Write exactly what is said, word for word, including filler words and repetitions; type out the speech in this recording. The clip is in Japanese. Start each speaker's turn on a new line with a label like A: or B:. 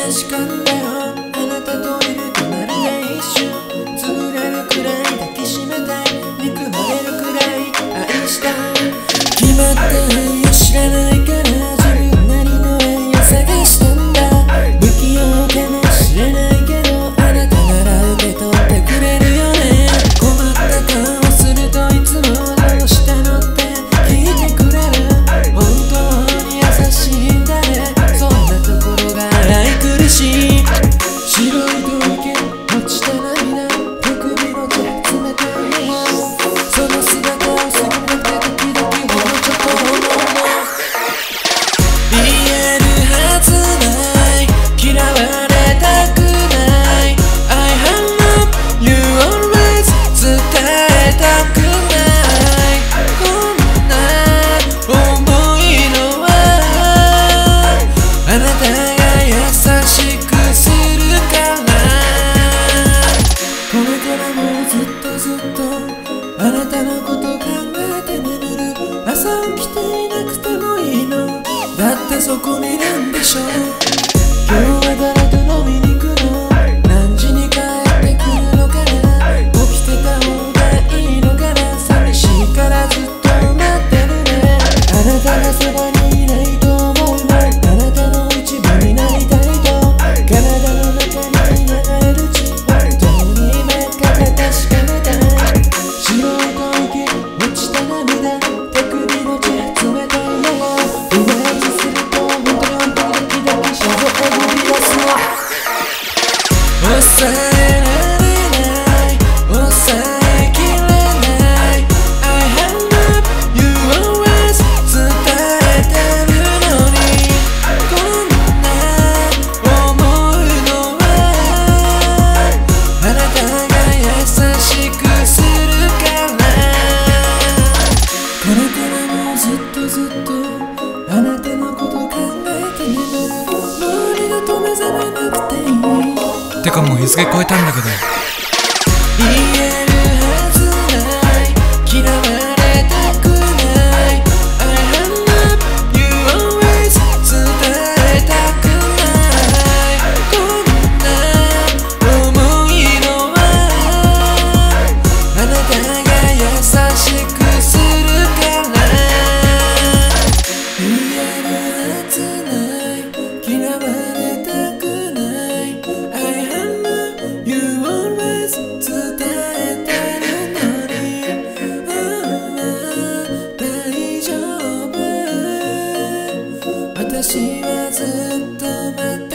A: しかったよ。あなたといるとまるで一瞬潰れるくらい抱きしめたい、憎まれるくらい愛したい。決まった愛を知らないから自分なりの愛を探したんだ。不器用かもしれないけどあなたなら受け取ってくれるよね。困った顔するといつもどうしたのって聞いてくれる。本当に優しいんだね、そんなところが愛くるしい。白い吐息落ちた涙、手首の手冷たいよ。その姿を過ぎなくて時々ほんのちょっと思うの。言えるはずない、嫌われたくない、 I love you always 伝えたくない。こんな思いのはあなたが優しくするから。これからもずっとずっとあなたのこと考えて眠る。朝起きていなくてもいいの、だってそこにいるんでしょ。今日は誰と飲みに行くの、何時に帰ってくるのかな。起きてた方がいいのかな、寂しいからずっと待ってるね。あなたがそばにいないと思うの、あなたの一部になりたいと体の中に流れる血、本当に真っ赤か確かめたい。白い吐息落ちた涙、手首の血冷たいよ。イメージすると本当に本当にドキドキしちゃう、えぐり出すの。抑えられない、抑えきれない、 I love you always 伝えてるのに。こんな思うのはあなたが優しくするから。これからもずっとずっとあなたのこと考えて眠る。もう二度と目覚めなくていい。
B: てかもう日付超えたんだけど。
A: 言えるはずない、嫌われたくない、 I love you always 伝えたくない。こんな思いのはあなたが優しくするから。言えるはずない、嫌われたくない、 I love you always 伝えてるのに。ああ大丈夫、私はずっと待って